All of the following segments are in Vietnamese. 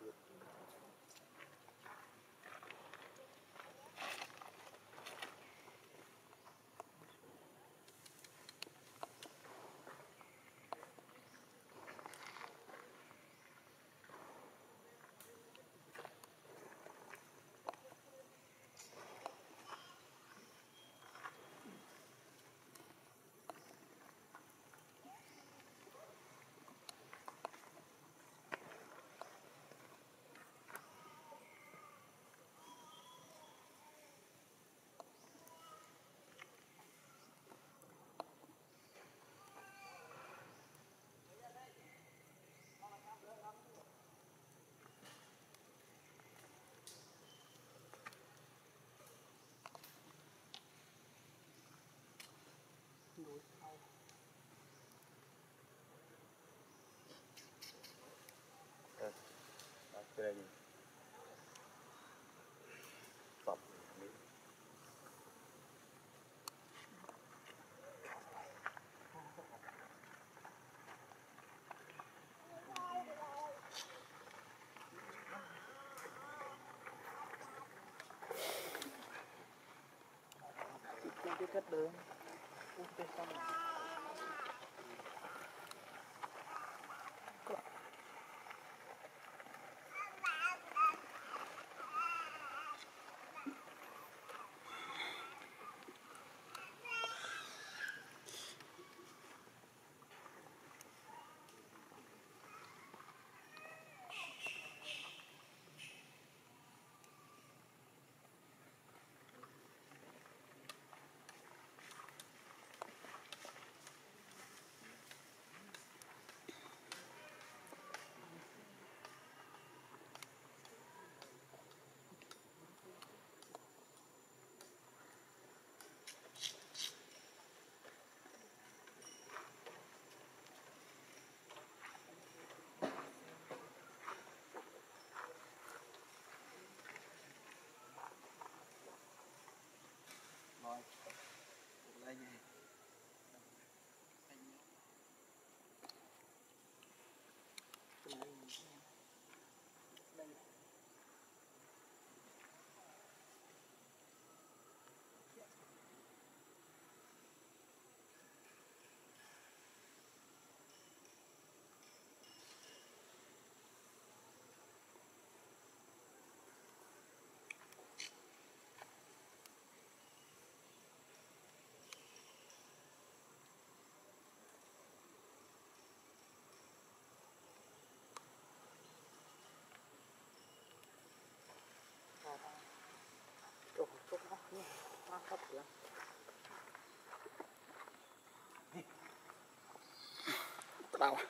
Đây phẩm cái cất đường ok xong rồi. Rồi, đây nha. Đây. Chút nó nhé, nó thấp kìa. Đâu à?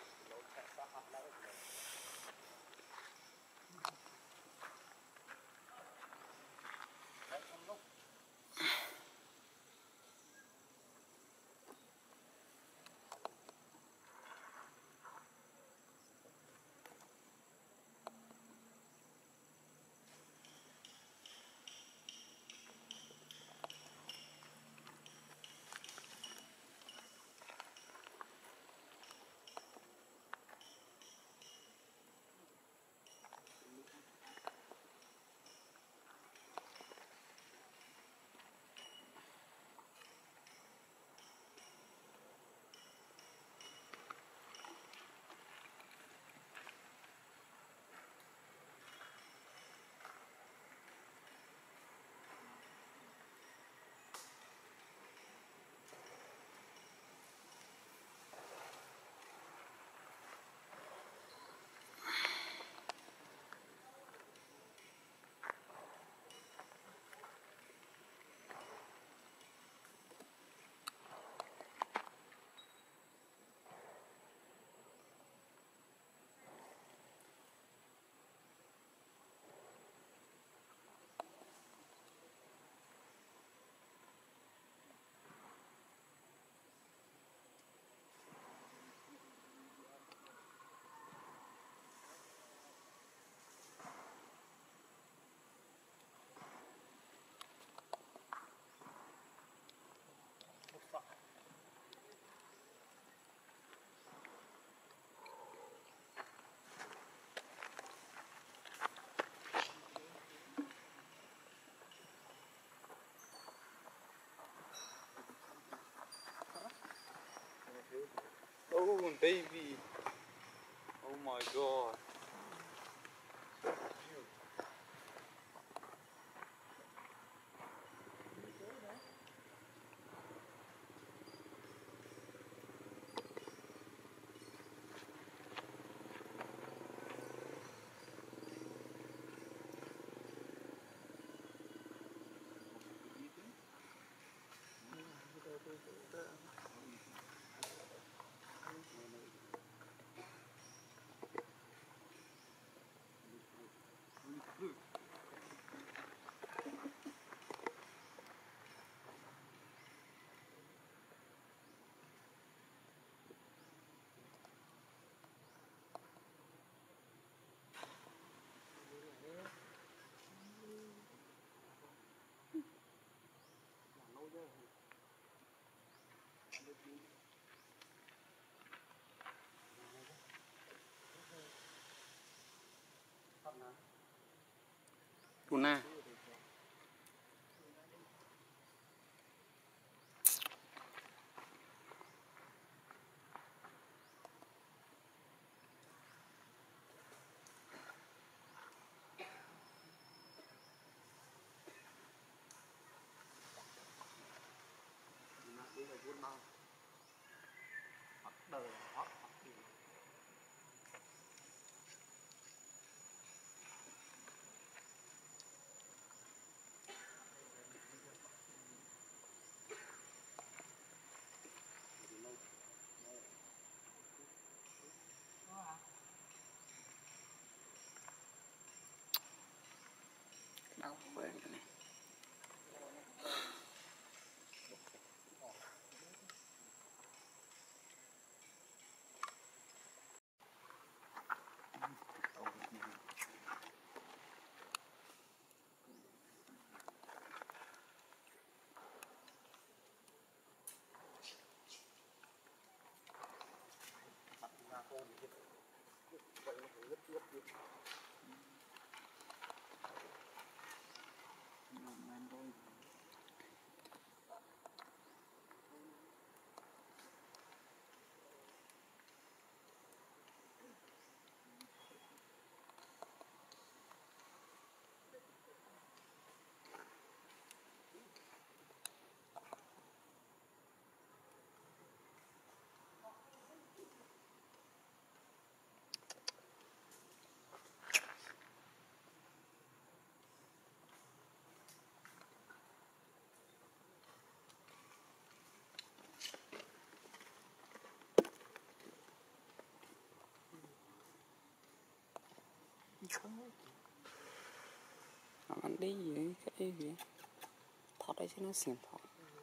baby. Oh my god. Luna. Đâu quên cái này. Anh đi vậy cái gì thọt đây chứ nó xỉn thọt.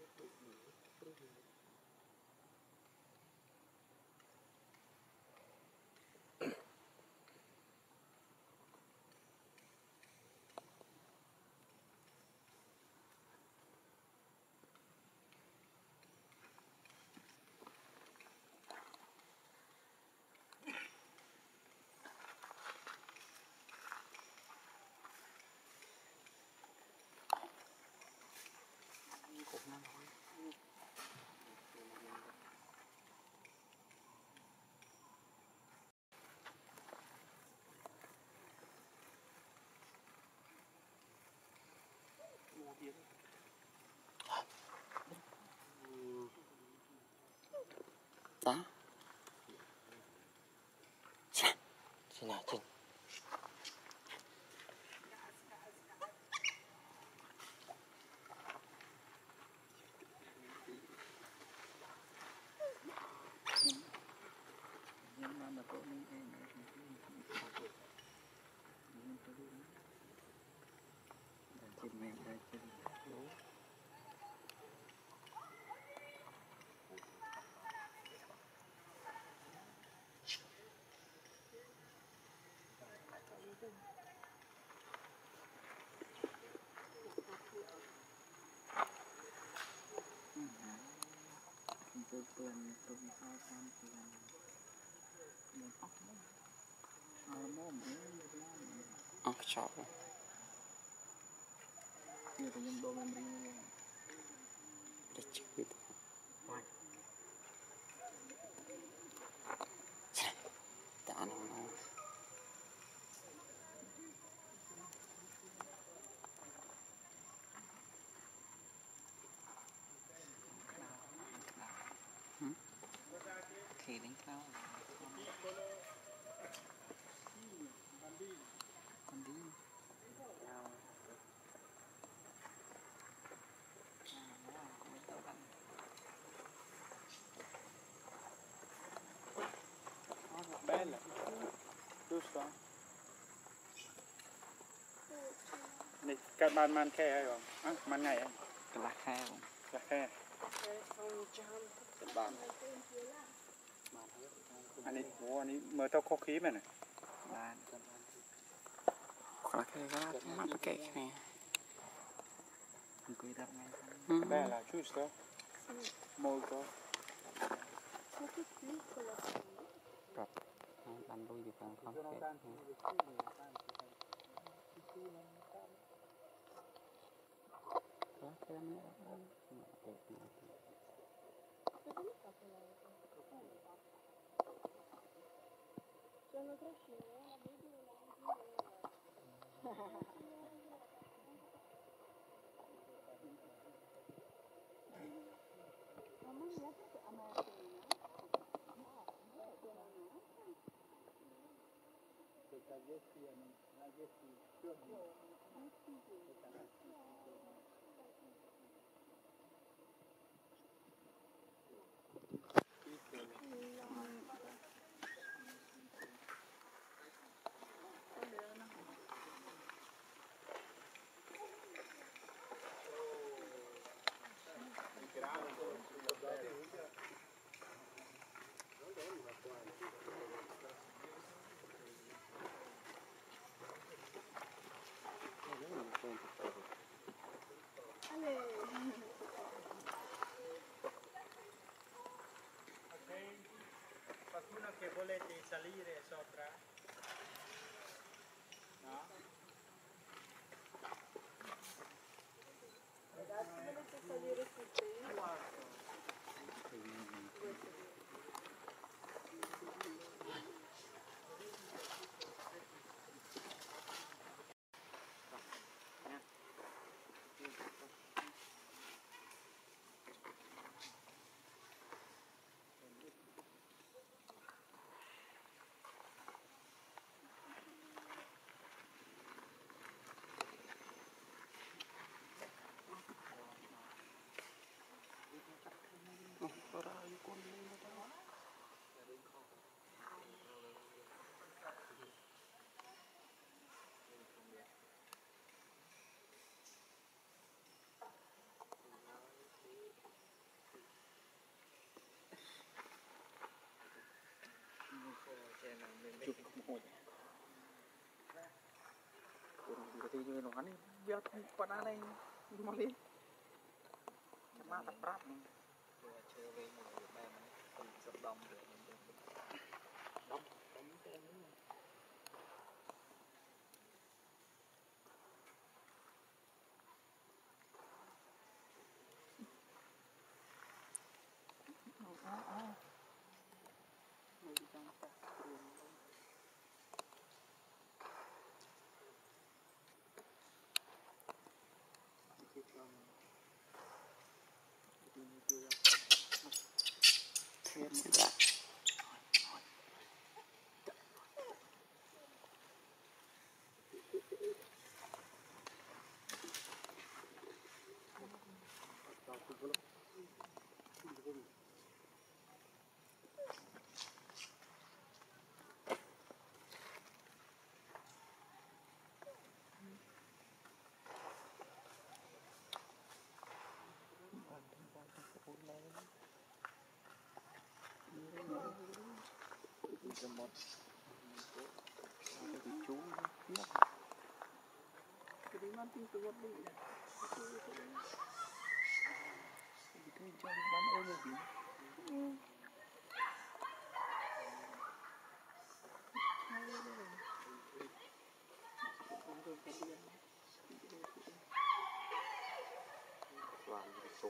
Đó. Xin nào Trinh. Chào. Để chơi. sao con đi nào cũng tao ăn nó bella giusto này các bạn man khe hay không á man ngày á cái lá khe không lá khe các bạn anh ấy bố anh ấy mở tao có khí mà này bạn Có cái đó mắt cái này. Cười đập ngay bella giusto molto Cặp đánh đuôi được càng khó cái. Có cái nữa. Sono cresciuti, la vedi mamma mia, perché a me qualcuno che volete salire sopra? No? ragazzi volete salire sul telo? Chụp một cái thì như nó này biết con ăn này mà đi mà tập rap này chơi về một bài này còn sập đom được đom cái một cái chú biết cái đấy mang tính tôi đi này cái cho bán ơi là gì toàn số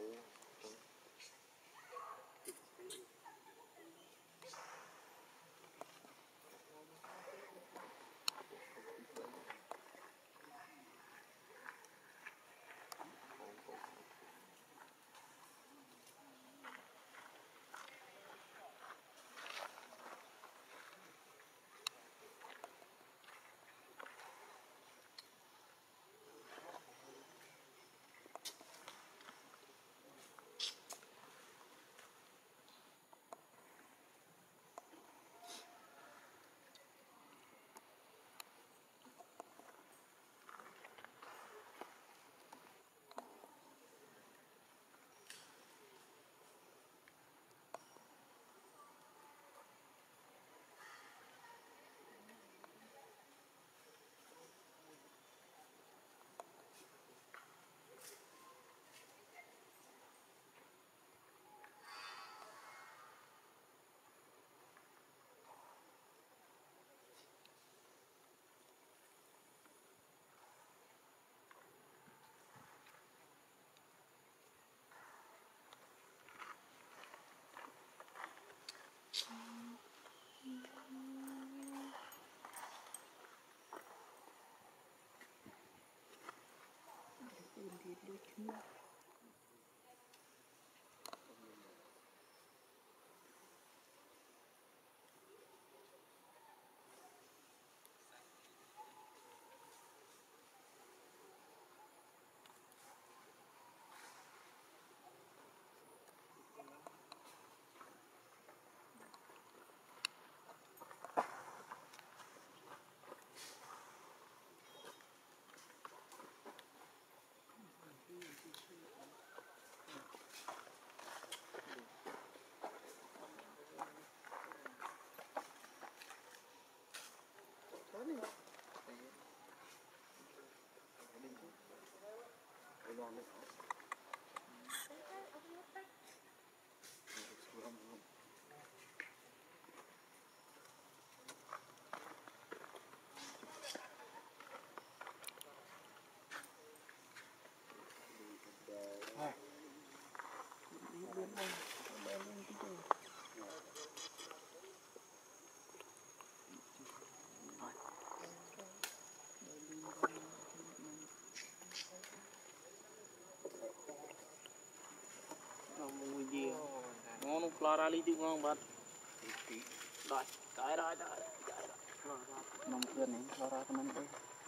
ngon Flora đi đi ngon bạn rồi rồi nông dân này Flora cái mình đây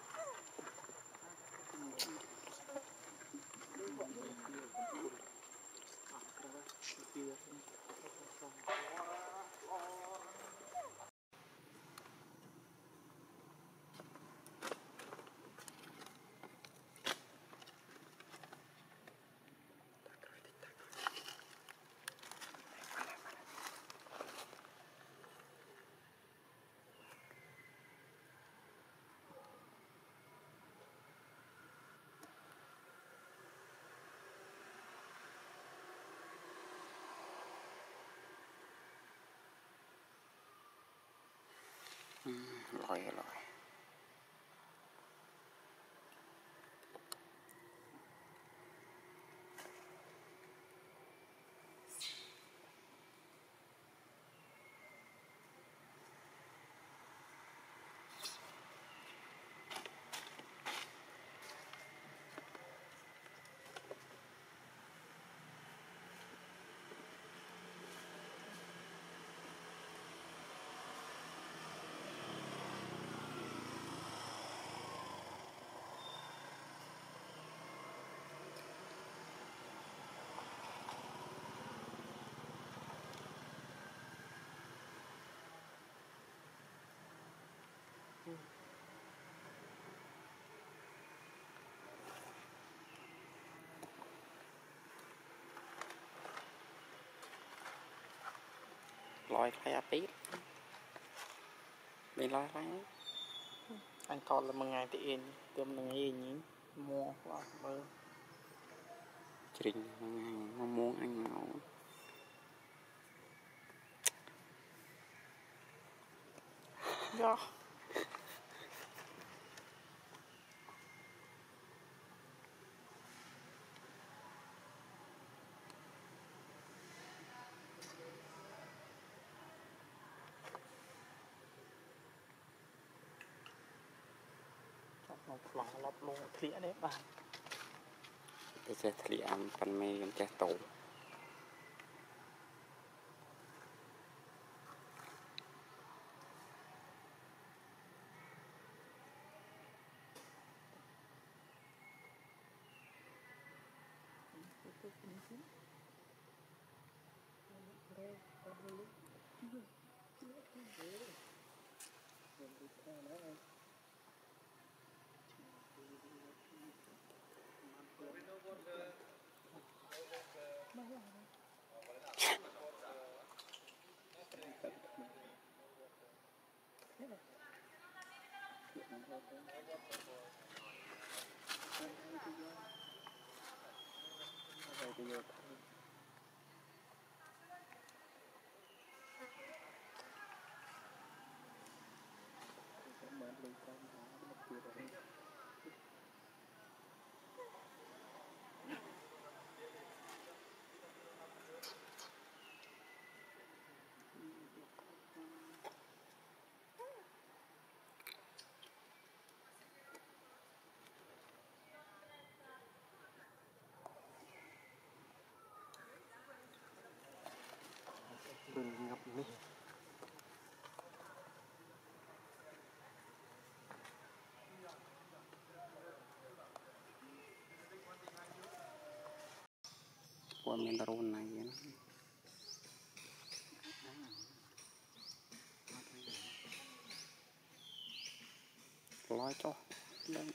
Rồi rồi. Lòi khai áp ít bên lòi khai anh thọt là một ngày thì yên tôm là ngày nhỉ mua vào mơ trình mong muốn anh nào do một lọ lọt luôn thịa đấy bạn để sẽ thịa phần mê gần trái tổ ngập đi. Qua miền Tây này vậy nó lói cho lên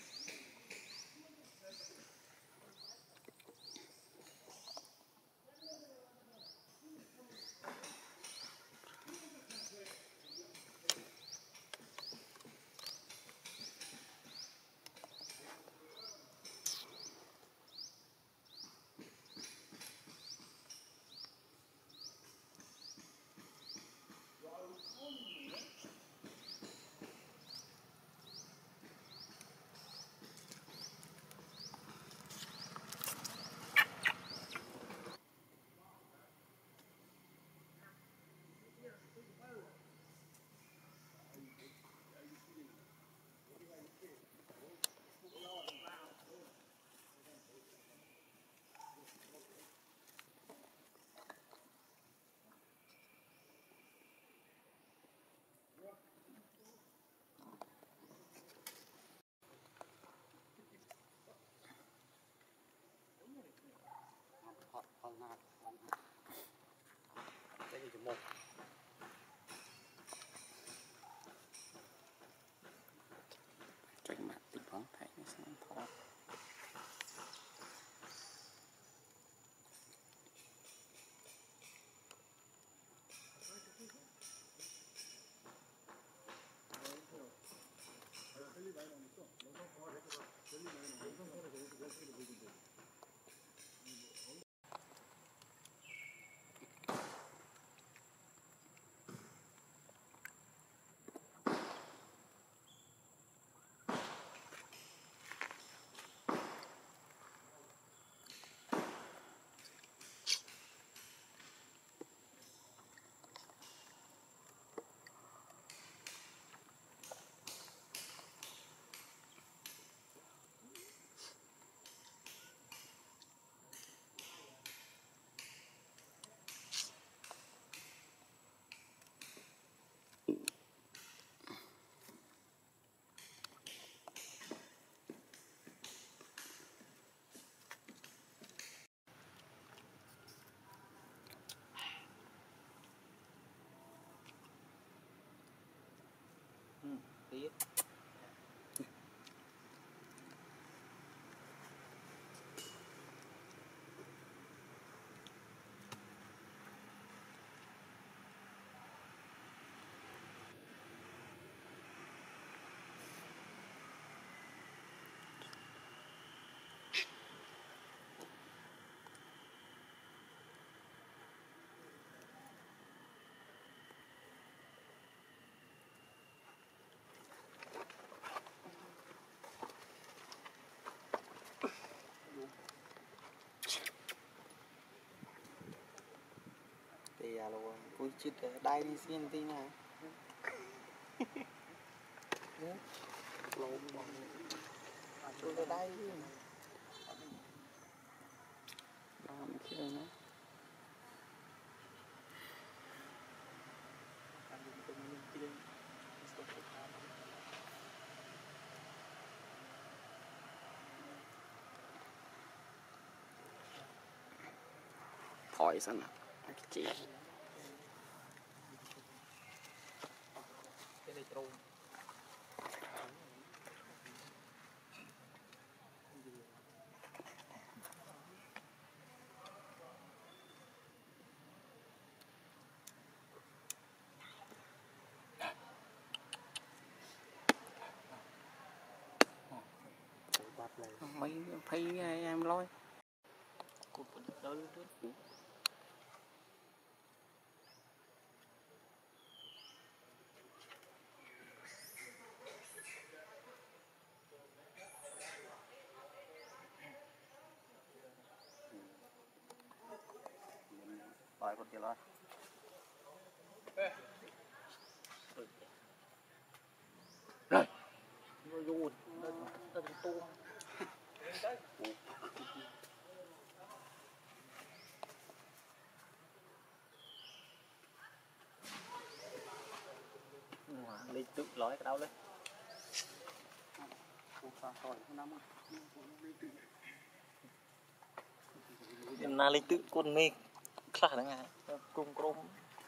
tránh mặt tình huống thấy nó sẽ thoát Tí. Thì à luôn cúi chít đai đi xin tí nè. Lộn bọn chui ra đai đi. làm cái này nó thổi sao nào cái chị Cái này trâu. mấy phay em lôi Cụt đỡ luôn. rồi con kia lo Rồi. Vô vô. Nó tung. đào lên na lên tự con mê khá là ngại cùng crom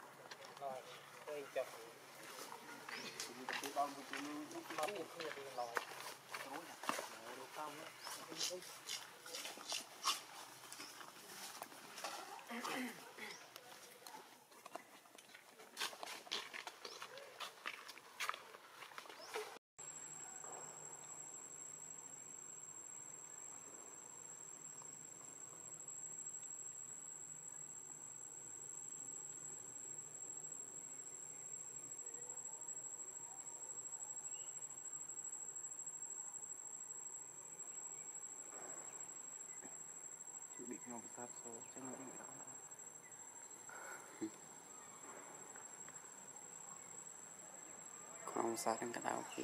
bị nó sát số chân bị đó không sát đến cái tao khí